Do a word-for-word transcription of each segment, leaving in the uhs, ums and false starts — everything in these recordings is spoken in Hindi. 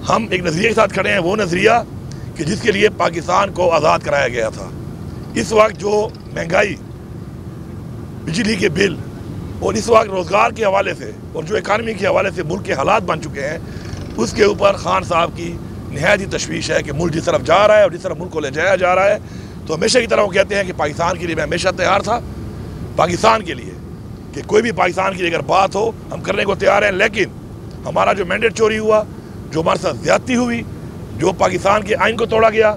हम एक नज़रिए के साथ खड़े हैं, वो नज़रिया कि जिसके लिए पाकिस्तान को आज़ाद कराया गया था। इस वक्त जो महंगाई, बिजली के बिल और इस वक्त रोज़गार के हवाले से और जो इकानमी के हवाले से मुल्क के हालात बन चुके हैं, उसके ऊपर खान साहब की नहायत ही तशवीश है कि मुल्क जिस तरफ जा रहा है और जिस तरफ मुल्क को ले जाया जा रहा है। तो हमेशा की तरह वो कहते हैं कि पाकिस्तान के लिए मैं हमेशा तैयार था, पाकिस्तान के लिए कि कोई भी पाकिस्तान की अगर बात हो हम करने को तैयार हैं। लेकिन हमारा जो मैंडेट चोरी हुआ, जो हमारे साथ ज़्यादती हुई, जो पाकिस्तान के आइन को तोड़ा गया,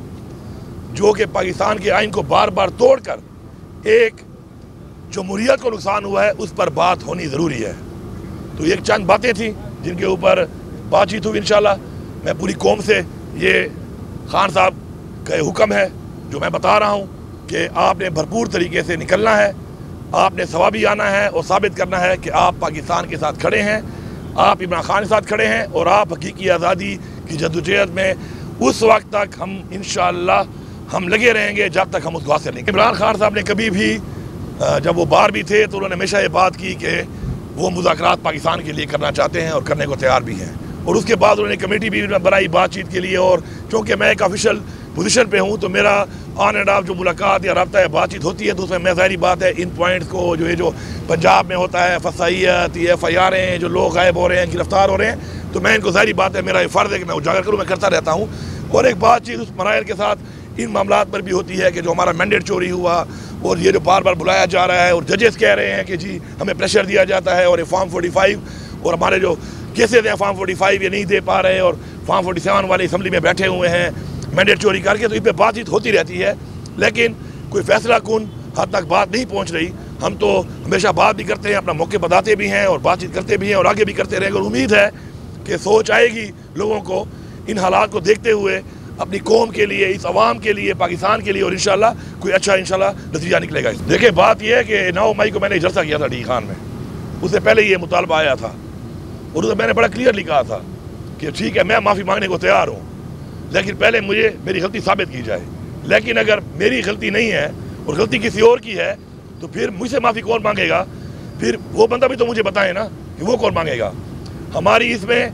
जो कि पाकिस्तान के आइन को बार बार तोड़ कर एक जमहूरियत को नुकसान हुआ है, उस पर बात होनी ज़रूरी है। तो ये चंद बातें थी जिनके ऊपर बातचीत हुई। इंशाल्लाह मैं पूरी कौम से ये खान साहब का हुक्म है जो मैं बता रहा हूँ कि आपने भरपूर तरीके से निकलना है, आपने सवाबी आना है और साबित करना है कि आप पाकिस्तान के साथ खड़े हैं, आप इमरान खान के साथ खड़े हैं और आप हकीकी आज़ादी की जद्दोजहद में उस वक्त तक हम इंशाअल्लाह हम लगे रहेंगे जब तक हम उसको हासिल नहीं। इमरान खान साहब ने कभी भी जब वो बाहर भी थे तो उन्होंने हमेशा ये बात की कि वो मुज़ाकरात पाकिस्तान के लिए करना चाहते हैं और करने को तैयार भी हैं। और उसके बाद उन्होंने कमेटी भी बनाई बातचीत के लिए। और चूँकि मैं एक ऑफिशियल पोजीशन पे हूँ तो मेरा ऑन एंड ऑफ जो मुलाकात या रब्ता है, बातचीत होती है, तो उसमें मैं ज़ाहिर बात है इन पॉइंट्स को जो ये जो पंजाब में होता है फसाइयत, ये एफ आई आर हैं, जो लोग गायब हो रहे हैं, गिरफ्तार हो रहे हैं, तो मैं इनको ज़ाहिर बात है मेरा ये फ़र्ज़ है कि मैं उजागर करूँ, मैं करता रहता हूँ। और एक बातचीत उस मराइल के साथ इन मामलात पर भी होती है कि जो हमारा मैंडेट चोरी हुआ और ये जो बार बार बुलाया जा रहा है और जजेस कह रहे हैं कि जी हमें प्रेशर दिया जाता है और ये फॉर्म फोर्टी फाइव और हमारे जो केसेज हैं फॉर्म फोर्टी फाइव ये नहीं दे पा रहे और फॉर्म फोर्टी सेवन वाले असम्बली में बैठे हुए हैं मैंडेट चोरी करके। तो इस पर बातचीत होती रहती है लेकिन कोई फैसला कुन हद तक बात नहीं पहुँच रही। हम तो हमेशा बात भी करते हैं, अपना मौके बताते भी हैं और बातचीत करते भी हैं और आगे भी करते रहेंगे। और उम्मीद है कि सोच आएगी लोगों को इन हालात को देखते हुए अपनी कौम के लिए, इस अवाम के लिए, पाकिस्तान के लिए और इंशाल्लाह कोई अच्छा इंशाल्लाह नतीजा निकलेगा। देखिए बात यह है कि नौ मई को मैंने जलसा किया था डी खान में, उससे पहले ये मुतालबा आया था और उसमें मैंने बड़ा क्लियरली कहा था कि ठीक है मैं माफ़ी मांगने को तैयार हूँ लेकिन पहले मुझे मेरी गलती साबित की जाए। लेकिन अगर मेरी गलती नहीं है और गलती किसी और की है तो फिर मुझसे माफ़ी कौन मांगेगा? फिर वो बंदा भी तो मुझे बताए ना कि वो कौन मांगेगा। हमारी इसमें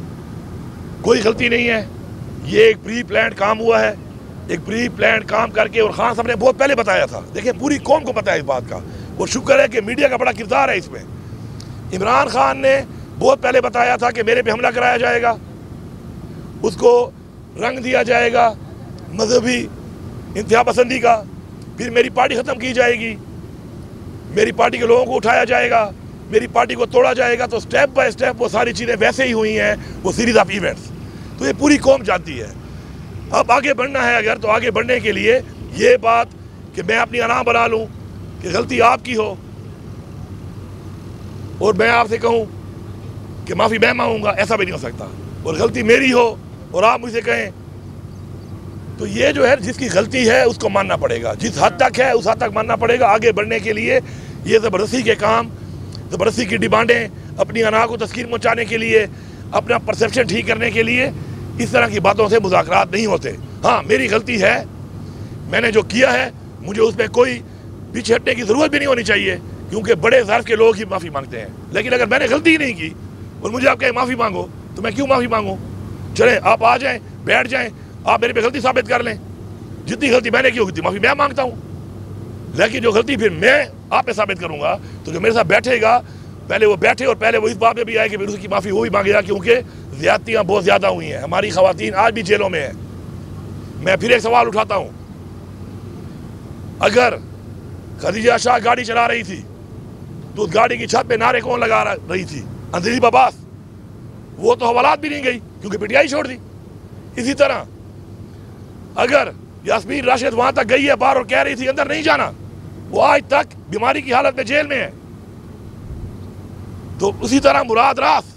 कोई गलती नहीं है, ये एक प्री प्लान काम हुआ है, एक प्री प्लान काम करके। और खान साहब ने बहुत पहले बताया था, देखिए पूरी कौम को पता है इस बात का और शुक्र है कि मीडिया का बड़ा किरदार है इसमें। इमरान खान ने बहुत पहले बताया था कि मेरे पे हमला कराया जाएगा, उसको रंग दिया जाएगा मजहबी इंतहा पसंदी का, फिर मेरी पार्टी ख़त्म की जाएगी, मेरी पार्टी के लोगों को उठाया जाएगा, मेरी पार्टी को तोड़ा जाएगा। तो स्टेप बाय स्टेप वो सारी चीज़ें वैसे ही हुई हैं, वो सीरीज ऑफ इवेंट्स। तो ये पूरी कौम जानती है। अब आगे बढ़ना है अगर, तो आगे बढ़ने के लिए ये बात कि मैं अपनी अना बना लूँ कि गलती आपकी हो और मैं आपसे कहूँ कि माफ़ी मैं मांगूंगा, ऐसा भी नहीं हो सकता। और गलती मेरी हो और आप मुझसे कहें तो ये जो है जिसकी गलती है उसको मानना पड़ेगा, जिस हद तक है उस हद तक मानना पड़ेगा। आगे बढ़ने के लिए ये ज़बरदस्ती के काम, ज़बरदस्ती की डिमांडें, अपनी अना को तस्कीन पहुँचाने के लिए, अपना परसेप्शन ठीक करने के लिए इस तरह की बातों से मुज़ाकरात नहीं होते। हाँ मेरी गलती है, मैंने जो किया है मुझे उसमें कोई पीछे हटने की ज़रूरत भी नहीं होनी चाहिए क्योंकि बड़े ज़र्फ़ के लोग ही माफ़ी मांगते हैं। लेकिन अगर मैंने गलती ही नहीं की और मुझे आप कहें माफ़ी मांगो तो मैं क्यों माफ़ी मांगूँ? चलें आप आ जाएं, बैठ जाएं, आप मेरे पे गलती साबित कर लें। जितनी गलती मैंने की उतनी माफ़ी मैं मांगता हूँ। लेकिन जो गलती फिर मैं आप पे साबित करूँगा तो जो मेरे साथ बैठेगा पहले वो बैठे और पहले वो इस बात में भी आए कि फिर उसकी माफ़ी वो भी मांगेगा क्योंकि ज़्यादतियाँ बहुत ज़्यादा हुई हैं। हमारी ख़वातीन आज भी जेलों में हैं। मैं फिर एक सवाल उठाता हूँ, अगर खदीजा शाह गाड़ी चला रही थी तो उस गाड़ी की छत पे नारे कौन लगा रही थी? अंजलि अब्बास। वो तो हवालात भी नहीं गई क्योंकि पीटीआई छोड़ दी। इसी तरह अगर यास्मीन राशिद वहां तक गई है बाहर और कह रही थी अंदर नहीं जाना, वो आज तक बीमारी की हालत में जेल में है। तो उसी तरह मुराद रास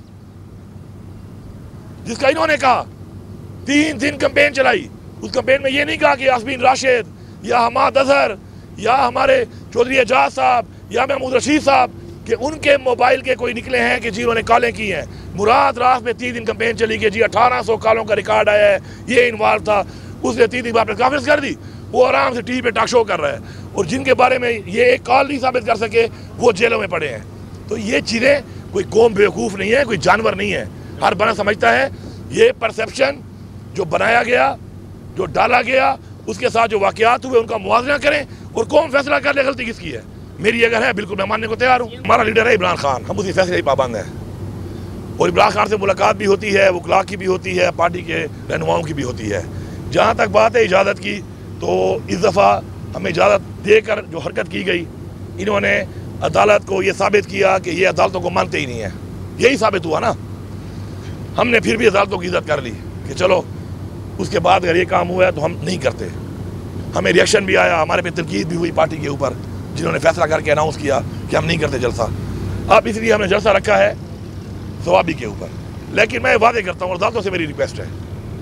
जिसका इन्होंने कहा तीन दिन कैंपेन चलाई, उस कैंपेन में ये नहीं कहा कि यास्मीन राशिद या हमाद अजहर या हमारे चौधरी एजाज साहब या महमूद रशीद साहब कि उनके मोबाइल के कोई निकले हैं कि जी उन्होंने कॉलें की हैं। मुराद रास में तीन दिन कैंपेन चली कि जी अठारह सौ कॉलों का रिकॉर्ड आया है, ये इन्वॉल्व था, उसने तीन दिन बाद कॉन्फ्रेंस कर दी, वो आराम से टीवी पे टॉक शो कर रहा है और जिनके बारे में ये एक कॉल नहीं साबित कर सके वो जेलों में पड़े हैं। तो ये चीज़ें, कोई कौम बेवकूफ़ नहीं है, कोई जानवर नहीं है। हर बना समझता है ये परसेप्शन जो बनाया गया, जो डाला गया, उसके साथ जो वाकयात हुए उनका मुआवजा करें और कौन फैसला कर ले गलती किसकी है। मेरी अगर है बिल्कुल मैं मानने को तैयार हूँ। हमारा लीडर है इमरान खान, हम उसी फैसले ही पाबंद हैं और इमरान खान से मुलाकात भी होती है, वकला की भी होती है, पार्टी के रहनुमाओं की भी होती है। जहाँ तक बात है इजाज़त की, तो इस दफ़ा हमें इजाज़त देकर जो हरकत की गई, इन्होंने अदालत को ये साबित किया कि ये अदालतों को मानते ही नहीं है। यही साबित हुआ ना। हमने फिर भी अदालतों की इज्जत कर ली कि चलो उसके बाद अगर ये काम हुआ है तो हम नहीं करते। हमें रिएक्शन भी आया, हमारे पे तनकीद भी हुई पार्टी के ऊपर, जिन्होंने फैसला करके अनाउंस किया कि हम नहीं करते जलसा। अब इसलिए हमने जलसा रखा है सवाबी के ऊपर। लेकिन मैं वादे करता हूँ, अदालतों से मेरी रिक्वेस्ट है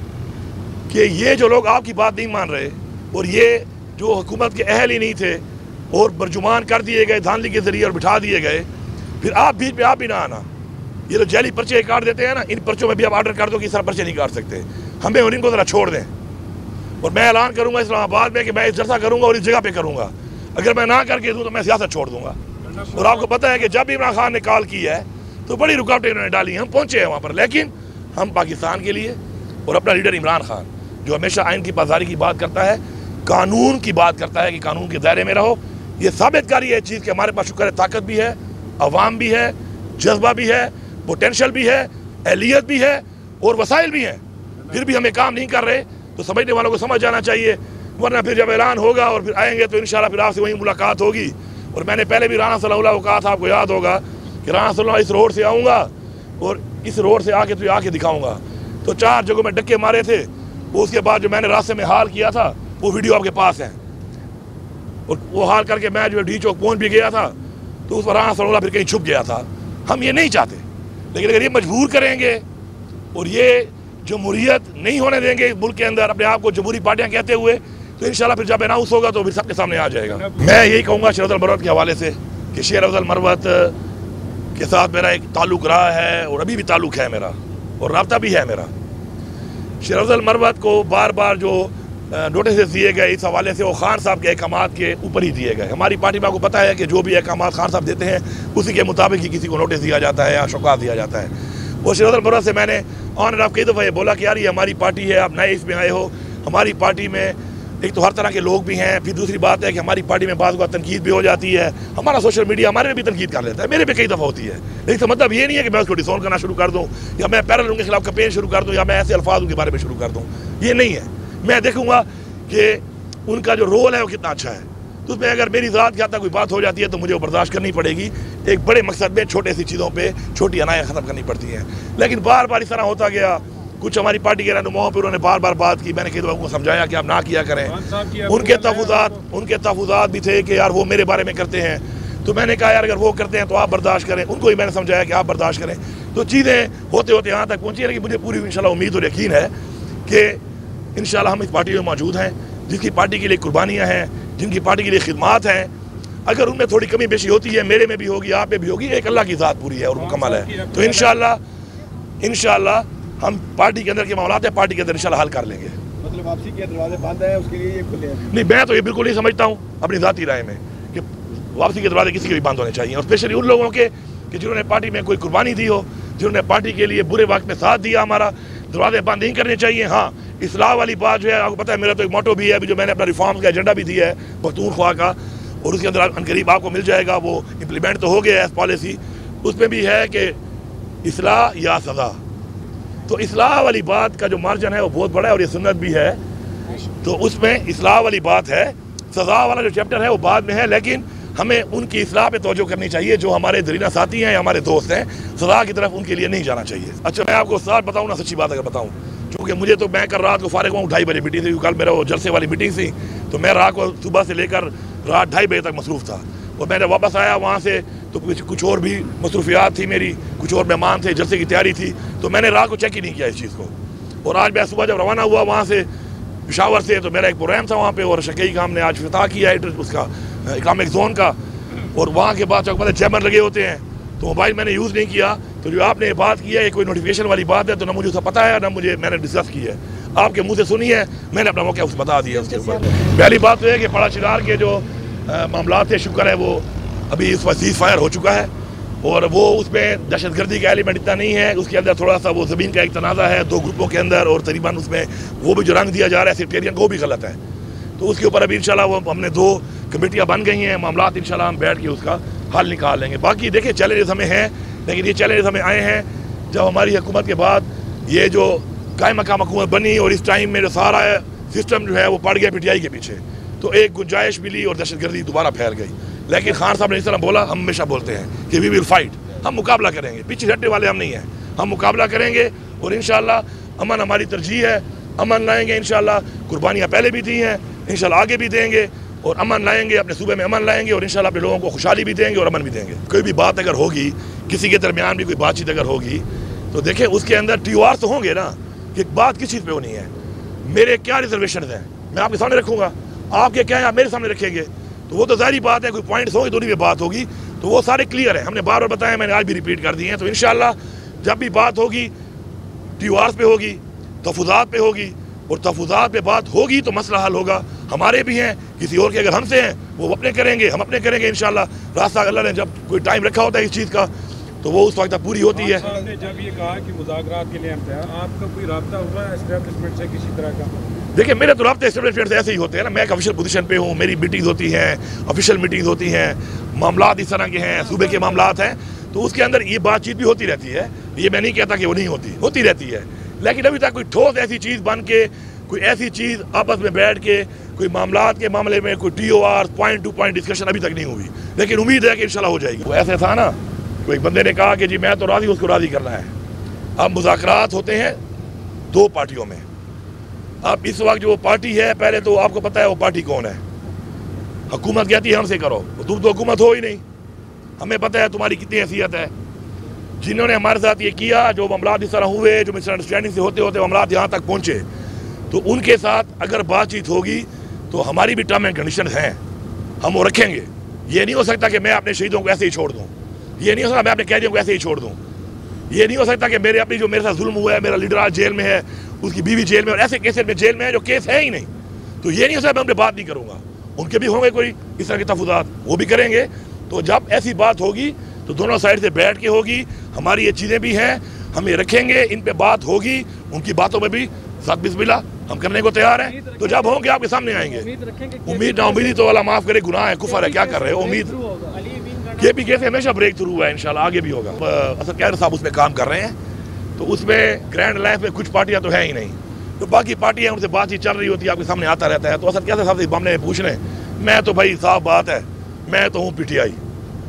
कि ये जो लोग आपकी बात नहीं मान रहे और ये जो हुकूमत के अहल ही नहीं थे और बरजुमान कर दिए गए धांधली के जरिए और बिठा दिए गए, फिर आप बीच में आप भी ना आना। ये जो जैली पर्चे काट देते हैं ना, इन पर्चों में भी आप ऑर्डर कर दो कि इस तरह पर्चे नहीं काट सकते। हमें और इनको ज़रा छोड़ दें। और मैं ऐलान करूंगा इस्लामाबाद में कि मैं इस जलसा करूंगा और इस जगह पे करूंगा। अगर मैं ना करके दूं तो मैं सियासत छोड़ दूंगा। और आपको पता है कि जब इमरान खान ने कॉल की है तो बड़ी रुकावटें इन्होंने डाली हैं। हम पहुंचे हैं वहाँ पर, लेकिन हम पाकिस्तान के लिए और अपना लीडर इमरान खान जो हमेशा आइन की पासदारी की बात करता है, कानून की बात करता है कि कानून के दायरे में रहो, ये साबित करी है चीज़ कि हमारे पास शुक्र है ताकत भी है, अवाम भी है, जज्बा भी है, पोटेंशल भी है, अहलियत भी है और वसाइल भी हैं। फिर भी हमें काम नहीं कर रहे तो समझने वालों को समझ जाना चाहिए, वरना फिर जब ऐलान होगा और फिर आएंगे तो इंशाल्लाह फिर आपसे वही मुलाकात होगी। और मैंने पहले भी राना सल्लल्लाहु को कहा था, आपको याद होगा कि राना सल्लल्लाहु इस रोड से आऊँगा और इस रोड से आके तो आके दिखाऊँगा। तो चार जगहों में डक्के मारे थे, वो उसके बाद जो मैंने रास्ते में हाल किया था वो वीडियो आपके पास है। और वो हाल करके मैं जो डी चौक पहुँच भी गया था तो उस पर राना सल्लल्लाहु फिर कहीं छुप गया था। हम ये नहीं चाहते, लेकिन अगर ये मजबूर करेंगे और ये जमहूरियत नहीं होने देंगे इस मुल्क के अंदर, अपने आप को जमहूरी पार्टियां कहते हुए, तो इंशाल्लाह फिर जब अनाउंस होगा तो फिर सबके सामने आ जाएगा। मैं यही कहूँगा शेर अफजल मरवत के हवाले से कि शेर अफजल मरवत के साथ मेरा एक ताल्लुक़ रहा है और अभी भी ताल्लुक़ है मेरा और रब्ता भी है मेरा। शेर अफजल मरवत को बार बार जो नोटिस दिए गए इस हवाले से वो खान साहब के अहकामात के ऊपर ही दिए गए। हमारी पार्टी में आपको पता है कि जो भी अहकामात खान साहब देते हैं उसी के मुताबिक ही किसी को नोटिस दिया जाता है या शौकात दिया जाता है। वो शेर अफजल मरवत से मैंने ऑन एंड ऑफ कई दफ़ा ये बोला कि यार ये हमारी पार्टी है, आप नए इसमें आए हो, हमारी पार्टी में एक तो हर तरह के लोग भी हैं, फिर दूसरी बात है कि हमारी पार्टी में बाज़ बात तनकीद भी हो जाती है, हमारा सोशल मीडिया हमारे में भी तनकीद कर लेता है, मेरे पे कई दफ़ा होती है। लेकिन तो मतलब ये नहीं है कि मैं उसको डिसोन करना शुरू कर दूँ या मैं पैरल उनके खिलाफ कैंपेन शुरू कर दूँ या मैं ऐसे अल्फाज उनके बारे में शुरू कर दूँ, ये नहीं है। मैं देखूँगा कि उनका जो रोल है वो कितना अच्छा है, तो उसमें अगर मेरी ज़ात की हद तक कोई बात हो जाती है तो मुझे वो बर्दाश्त करनी पड़ेगी। एक बड़े मकसद में छोटे सी चीज़ों पे छोटी अनाएँ ख़त्म करनी पड़ती हैं। लेकिन बार बार इस तरह होता गया, कुछ हमारी पार्टी के रहनुमाओं पर उन्होंने बार बार बात की, मैंने कई दफ़ा उनको समझाया कि आप ना किया करें। उनके तहफ़्फ़ुज़ात उनके तहफ़्फ़ुज़ात भी थे कि यार वो मेरे बारे में करते हैं, तो मैंने कहा यार अगर वो करते हैं तो आप बर्दाश्त करें। उनको ही मैंने समझाया कि आप बर्दाश्त करें। तो चीज़ें होते होते यहाँ तक पहुँची है। लेकिन मुझे पूरी इंशाल्लाह उम्मीद और यकीन है कि इंशाल्लाह हम इस पार्टी में मौजूद हैं, जिसकी पार्टी के लिए कुर्बानियाँ हैं, जिनकी पार्टी के लिए खिदमात हैं। अगर उनमें थोड़ी कमी बेशी होती है, मेरे में भी होगी, आप में भी होगी, एक अल्लाह की ज़ात पूरी है और मुकम्मल है। तो इंशाल्लाह इंशाल्लाह हम पार्टी के अंदर के मामलात है, पार्टी के अंदर इंशाल्लाह हल कर लेंगे। मतलब वापसी के दरवाजे बंद है, उसके लिए ये खुले हैं? नहीं, मैं तो ये बिल्कुल नहीं समझता हूँ अपनी ज़ाती राय में कि वापसी के दरवाजे किसी के भी बंद होने चाहिए, और स्पेशली उन लोगों के कि जिन्होंने पार्टी में कोई कुर्बानी दी हो, जिन्होंने पार्टी के लिए बुरे वक्त में साथ दिया हमारा। दरवाजे बंद नहीं करने चाहिए। हाँ, इस्लाह वाली बात जो है, आपको पता है मेरा तो एक मोटो भी है, अभी जो मैंने अपना रिफॉर्म का एजेंडा भी दिया है पख्तूनख्वा का, और उसके अंदर अनकरीब आपको मिल जाएगा, वो इम्प्लीमेंट तो हो गया है पॉलिसी। उसमें भी है कि इस्लाह या सज़ा। तो इस्लाह वाली बात का जो मार्जिन है वो बहुत बड़ा है और ये सुन्नत भी है, तो उसमें इस्लाह वाली बात है। सज़ा वाला जो चैप्टर है वो बाद में है, लेकिन हमें उनकी इस्लाह पे तवज्जो करनी चाहिए जो हमारे दरीना साथी हैं या हमारे दोस्त हैं। सज़ा की तरफ उनके लिए नहीं जाना चाहिए। अच्छा, मैं आपको साथ बताऊँ ना, सच्ची बात अगर बताऊँ, क्योंकि मुझे तो मैं कल रात को फारिग हुआ ढाई बजे मीटिंग थी, कल मेरा वो जलसे वाली मीटिंग थी, तो मैं रात को सुबह से लेकर रात ढाई बजे तक मसरूफ़ था। और मैंने वापस आया वहाँ से तो कुछ कुछ और भी मसरूफियात थी मेरी, कुछ और मेहमान थे, जलसे की तैयारी थी, तो मैंने रात को चेक ही नहीं किया इस चीज़ को। और आज मैं सुबह जब रवाना हुआ वहाँ से पेशावर से, तो मेरा एक प्रोग्राम था वहाँ पे और शकीई का हमने आज फिता किया है उसका इकनॉमिक जोन का, और वहाँ के बाद चौक चैमर लगे होते हैं, तो मोबाइल मैंने यूज़ नहीं किया। तो जो आपने बात की है ये कोई नोटिफिकेशन वाली बात है, तो ना मुझे उसका पता है ना मुझे मैंने डिस्कस की है, आपके मुँह से सुनी है, मैंने अपना मौका उसको बता दिया उसके ऊपर। पहली बात तो है कि बड़ा चिरार के जो मामला थे, शुक्र है वो अभी इस वक्त सीज़ फायर हो चुका है और वो उसमें दहशत गर्दी का एलिमेंट इतना नहीं है, उसके अंदर थोड़ा सा वो ज़मीन का एक तनाज़ा है दो ग्रुपों के अंदर, और तकरीबन उसमें वो भी जो रंग दिया जा रहा है सेक्टेरियन को भी गलत है। तो उसके ऊपर अभी इंशाल्लाह वो हमने दो कमेटियाँ बन गई हैं, मामलात इंशाल्लाह हम बैठ के उसका हल निकाल लेंगे। बाकी देखिए चैलेंजेस हमें हैं, लेकिन ये चैलेंजेस हमें आए हैं जब हमारी हुकूमत के बाद ये जो कायम मकाम हुकूमत बनी और इस टाइम में जो सारा सिस्टम जो है वो पड़ गया पीटीआई के पीछे, तो एक गुंजाइश मिली और दहशत गर्दी दोबारा फैल गई। लेकिन खान साहब ने इस तरह बोला, हम हमेशा बोलते हैं कि वी विल फाइट, हम मुकाबला करेंगे, पीछे हटने वाले हम नहीं हैं, हम मुकाबला करेंगे और इंशाल्लाह अमन हमारी तरजीह है, अमन लाएंगे इंशाल्लाह। कुर्बानियाँ पहले भी दी हैं, इंशाल्लाह आगे भी देंगे और अमन लाएंगे, अपने सूबे में अमन लाएंगे और इंशाल्लाह अपने लोगों को खुशहाली भी देंगे और अमन भी देंगे। कोई भी बात अगर होगी, किसी के दरमियान भी कोई बातचीत अगर होगी, तो देखें उसके अंदर टी ओ आर तो होंगे ना कि बात किस चीज़ पे होनी है, मेरे क्या रिजर्वेशन हैं मैं आपके सामने रखूँगा, आपके क्या है आप मेरे सामने रखेंगे, तो वो तो जाहिर बात है कोई पॉइंट्स होंगे तो उन्हीं पे बात होगी, तो वो सारे क्लियर है, हमने बार बार बताया, मैंने आज भी रिपीट कर दिए हैं। तो इंशाल्लाह जब भी बात होगी टी ओ आर पे होगी, तहफ़्फ़ुज़ात पे होगी, और तहफ़्फ़ुज़ात पे बात होगी तो मसला हल होगा। हमारे भी हैं, किसी और के अगर हमसे हैं वो अपने करेंगे, हम अपने करेंगे इंशाल्लाह। रास्ता अल्लाह ने जब कोई टाइम रखा होता है इस चीज़ का तो वो उस वक्त तक पूरी होती है। आपने जब ये कहा कि मुज़ाकरात के लिए हम तैयार, आपका कोई राब्ता हुआ है एस्टेब्लिशमेंट से किसी तरह का? देखिए मेरे तो राब्ते एस्टेब्लिशमेंट से ऐसे ही होते हैं ना, मैं एक ऑफिशियल पोजीशन पे हूँ, मेरी मीटिंग्स होती हैं, ऑफिशियल मीटिंग्स होती हैं, मामलात इस तरह के हैं, सूबे के मामलात हैं, तो उसके अंदर ये बातचीत भी होती रहती है। ये मैं नहीं कहता कि वो नहीं होती, होती रहती है, लेकिन अभी तक कोई ठोस ऐसी चीज़ बन के, कोई ऐसी चीज़ आपस में बैठ के कोई मामलात के मामले में कोई T O R point to point discussion अभी तक नहीं हुई, लेकिन उम्मीद है कि इंशाल्लाह हो जाएगी। वो ऐसे था ना, कोई बंदे ने कहा कि जी मैं तो राज़ी, उसको राज़ी करना है। अब मुज़ाकरात होते हैं दो पार्टियों में। अब इस वक्त जो पार्टी है, पहले तो आपको पता है वो पार्टी कौन है। हुकूमत कहती है हमसे करो, तो तुम तो हुकूमत हो ही नहीं, हमें पता है तुम्हारी कितनी हैसियत है। जिन्होंने हमारे साथ ये किया, जो मामलात इस तरह हुए, जो मिसअंडरस्टैंडिंग से होते होते मामलात यहाँ तक पहुँचे, तो उनके साथ अगर बातचीत होगी तो हमारी भी टर्म एंड कंडीशन हैं, हम वो रखेंगे। ये नहीं हो सकता कि मैं अपने शहीदों को ऐसे ही छोड़ दूँ, ये नहीं हो सकता मैं अपने कैदियों को ऐसे ही छोड़ दूँ, ये नहीं हो सकता कि मेरे अपनी जो मेरे साथ जुल्म हुआ है, मेरा लीडर आज जेल में है, उसकी बीवी जेल में, और ऐसे केसेस में जेल में है जो केस है ही नहीं, तो ये नहीं हो सकता मैं उन पर बात नहीं करूँगा। उनके भी होंगे कोई इस तरह के तहफ़्फ़ुज़ात, वो भी करेंगे। तो जब ऐसी बात होगी तो दोनों साइड से बैठ के होगी, हमारी ये चीज़ें भी हैं, हम ये रखेंगे, इन पे बात होगी, उनकी बातों में भी साथ बिस्मिल्लाह हम करने को तैयार हैं। तो जब होंगे आपके सामने आएंगे। उम्मीद ना उम्मीदी तो वाला माफ़ करे, गुनाह है, कुफर है, क्या कर रहे हो। उम्मीद के पी के से हमेशा ब्रेक थ्रू हुआ है, इंशाल्लाह आगे भी होगा। असद कैदर साहब उसमें काम कर रहे हैं, तो उसमें ग्रैंड लाइफ में कुछ पार्टियाँ तो है ही नहीं, तो बाकी पार्टियाँ उनसे बातचीत चल रही होती है, आपके सामने आता रहता है। तो असद कैदर साहब से मामले में पूछ लें, मैं तो भाई साफ बात है, मैं तो हूँ पी टी आई,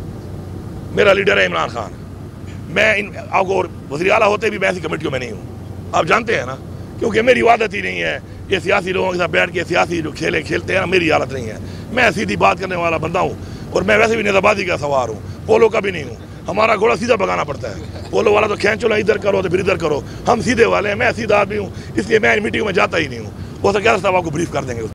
मेरा लीडर है इमरान खान, मैं इन आपको वज़ीर आला होते भी मैं ऐसी कमेटियों में नहीं हूँ, आप जानते हैं ना, क्योंकि मेरी आदत ही नहीं है ये सियासी लोगों के साथ बैठ के सियासी जो खेले खेलते हैं, मेरी आदत नहीं है। मैं सीधी बात करने वाला बंदा हूँ, और मैं वैसे भी नेज़ाबाजी का सवार हूँ, पोलो का भी नहीं हूँ। हमारा घोड़ा सीधा भगाना पड़ता है, पोलो वाला तो खींचो ना, इधर करो तो फिर इधर करो, हम सीधे वाले हैं, मैं सीधा आदमी हूँ, इसलिए मैं इन मीटिंग में जाता ही नहीं हूँ। वो तो क्या साहब आपको ब्रीफ कर देंगे।